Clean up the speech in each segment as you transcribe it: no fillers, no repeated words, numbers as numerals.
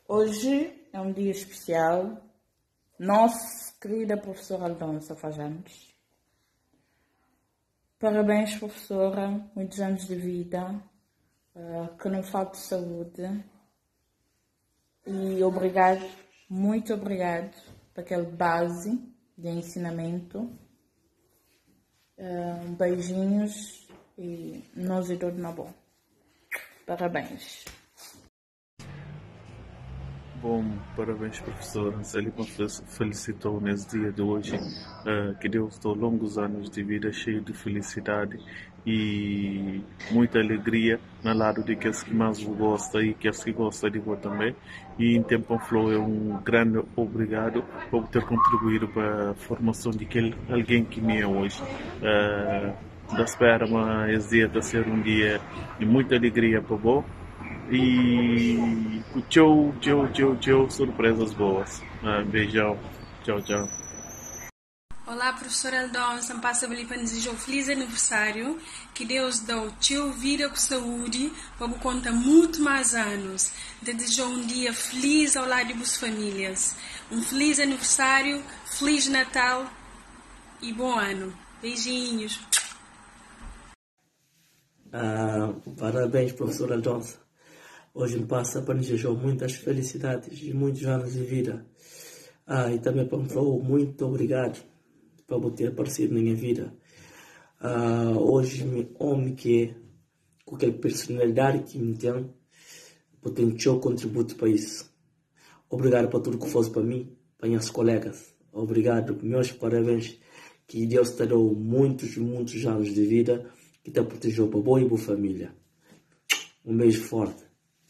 Hoje é um dia especial. Nossa querida professora Aldonça faz anos. Parabéns, professora. Muitos anos de vida. Que não falte saúde. E obrigado, muito obrigado por aquela base de ensinamento. Beijinhos e nós e tudo na boa. Parabéns. Bom, parabéns, professora. Ele felicitou nesse dia de hoje. Que Deus dê longos anos de vida cheio de felicidade e muita alegria no lado de aqueles que mais vos gostam e aqueles que gostam de vós também. E em tempo flow é um grande obrigado por ter contribuído para a formação de alguém que me é hoje. Da espera, mas esse dia está ser um dia de muita alegria para vós. E tchau, surpresas boas. Beijão, tchau. Olá, professora Aldonça, passa ali para desejar um feliz aniversário, que Deus dê o teu vida com saúde, para você contar muito mais anos. Desejo um dia feliz ao lado de suas famílias. Um feliz aniversário, feliz Natal e bom ano. Beijinhos. Parabéns, professora Aldonça. Hoje me passa para desejar muitas felicidades e muitos anos de vida. E também para me falar muito obrigado por ter aparecido na minha vida. Hoje, homem que é, com aquela personalidade que me tem, por ter um seu contributo para isso. Obrigado por tudo que fosse para mim, para minhas colegas. Obrigado, meus parabéns. Que Deus te deu muitos anos de vida, que te protegeu para boa e boa família. Um beijo forte.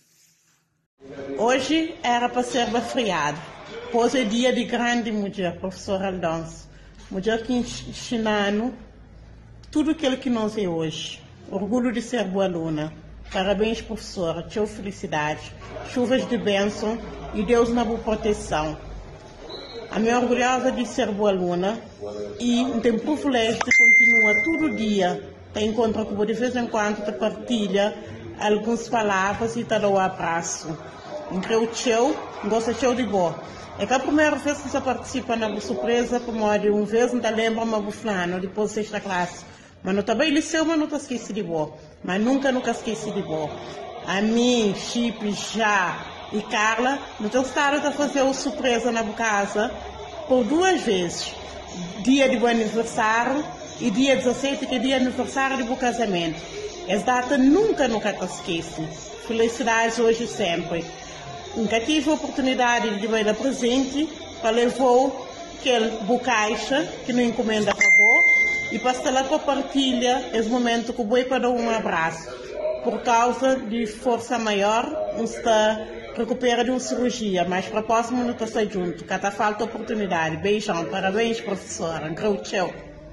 Hoje era para ser feriado, pois é dia de grande mulher, professora Aldonça. Mulher que ensina tudo aquilo que nós é hoje. Orgulho de ser boa aluna. Parabéns, professora. Tchau, felicidade. Chuvas de bênção e Deus na boa proteção. A minha orgulhosa de ser boa aluna e tem privilégio de continuar todo dia. Te encontra com você de vez em quando, te partilha algumas palavras e te dá um abraço. Entre o teu, gosta teu de boa. É que a primeira vez que você participa na surpresa, como de uma vez, não te lembra uma buflana, depois de sexta classe. Mas não também liceu, mas não te esqueci de boa. Mas nunca esqueci de boa. A mim, Chip, Já e Carla, não te gostaram de fazer uma surpresa na casa por 2 vezes. Dia de meu aniversário e dia 17, que é dia de aniversário de meu casamento. Essa data nunca te esquece. Felicidades hoje e sempre. Nunca tive a oportunidade de ver presente para levar aquele bocaixa que não encomenda acabou e para estar lá para partilha esse momento que eu para dar um abraço. Por causa de força maior, não está recupera de uma cirurgia, mas para a próxima não está junto, que está falta oportunidade. Beijão, parabéns, professora. Tchau.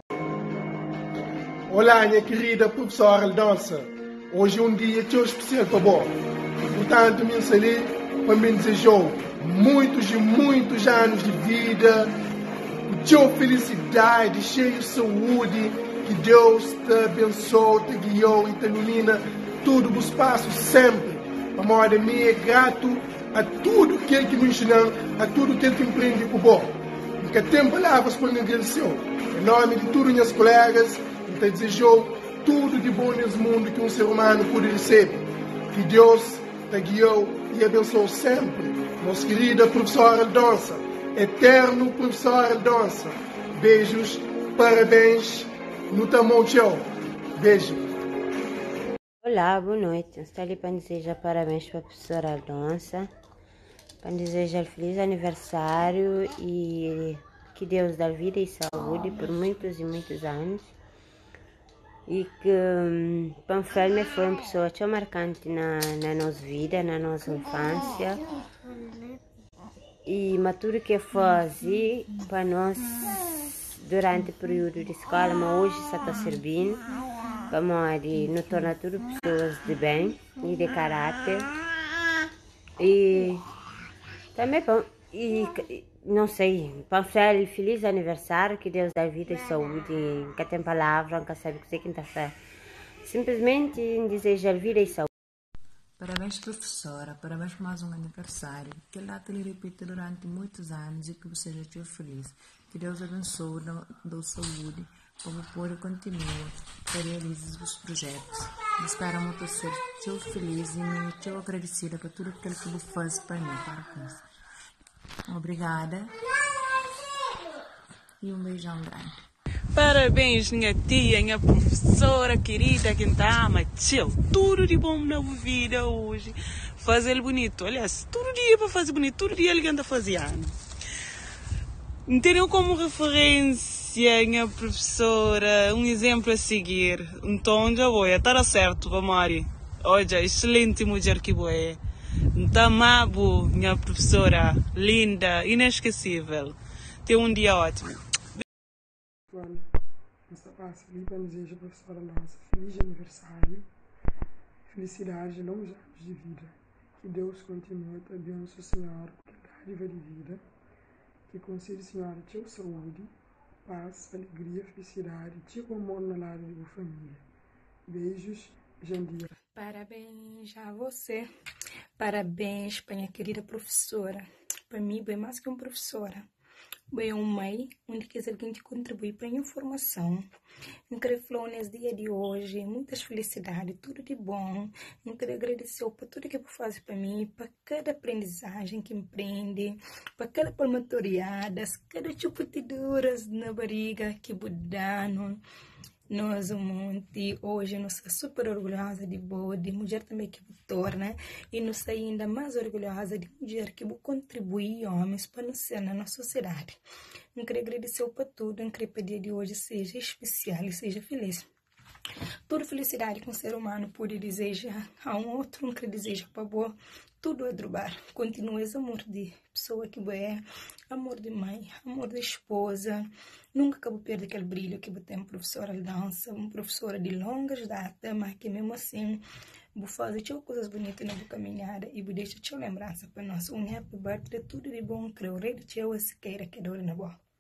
Olá, minha querida professora Aldonça. Hoje é um dia tão especial para você. Portanto, me ali para me desejar muitos anos de vida, com felicidade, cheio de saúde, que Deus te abençoe, te guiou e te ilumina tudo o espaço sempre. A moda minha é grato a tudo aquilo que me ensinou, a tudo aquilo que empreende com bom. Porque tem palavras para me agradecer. Em nome de todos os meus colegas, eu te desejo tudo de bom nesse mundo que um ser humano pode receber. Que Deus te guiou e abençoe sempre. Nossa querida professora Aldonça, eterno professora Aldonça. Beijos, parabéns, no tamanho tchau. Beijo. Olá, boa noite. Estou ali para desejar parabéns para a professora Aldonça, para desejar feliz aniversário e que Deus dê vida e saúde por muitos e muitos anos. E que Panfelme foi uma pessoa tão marcante na nossa vida, na nossa infância. E tudo que fazia para nós durante o período de escola, mas hoje está servindo para nos tornar tudo pessoas de bem e de caráter. E também, não sei, Panfel, feliz aniversário, que Deus dê vida e saúde, nunca tem palavra, nunca sabe o que é quinta-feira. Simplesmente desejar vida e saúde. Parabéns, professora. Parabéns por mais um aniversário. Que a data lhe repita durante muitos anos e que você seja feliz. Que Deus abençoe, dê saúde, para você poder continuar a realizar os projetos. Espero muito ser tão feliz e muito agradecida por tudo aquilo que você faz para mim. Parabéns. Obrigada. E um beijão grande. Parabéns, minha tia, minha professora querida, que tá ama, tchau. Tudo de bom na vida hoje. Fazer bonito. Aliás, todo dia para fazer bonito. Todo dia ele anda fazendo. Tenho como referência, minha professora, um exemplo a seguir. Então, já vou. Está certo, Mari. Olha, excelente mulher que boa é. Tamabo, minha professora, linda, inesquecível. Tenha um dia ótimo. Nesta passa ali para desejar a professora nossa feliz aniversário, felicidade e longos anos de vida. Que Deus continue a abençoar a senhora com dádiva de vida, que conceda a senhora teu saúde, paz, alegria, felicidade, teu amor na lar de família. Beijos, Jandia. Parabéns a você. Parabéns para minha querida professora. Para mim, bem mais que uma professora. Bem, uma mãe, onde quer alguém que contribui para a informação. Eu quero falar nesse dia de hoje, muitas felicidades, tudo de bom. Eu quero agradecer por tudo que você faz para mim, para cada aprendizagem que empreende, para cada palmatoriadas, cada tipo de duras na barriga que budaram. Nós, um monte, hoje, nós estamos super orgulhosa de boa, de mulher também que torna, e nós estamos ainda mais orgulhosa de mulher que contribui homens para nos ser na nossa sociedade. Eu quero agradecer por tudo, eu quero que o dia de hoje seja especial e seja feliz. Toda felicidade que um ser humano pode desejar a um outro, nunca deseja para boa, tudo é drubar. Continua esse amor de pessoa que é, amor de mãe, amor de esposa. Nunca acabo perder aquele brilho que tem professora de dança, uma professora de longas datas, mas que mesmo assim, vou fazer coisas bonitas na caminhada e vou deixar lembrança para nós. Um happy birthday, tudo de bom, creio, rei de teu, esse queira que dor na boa.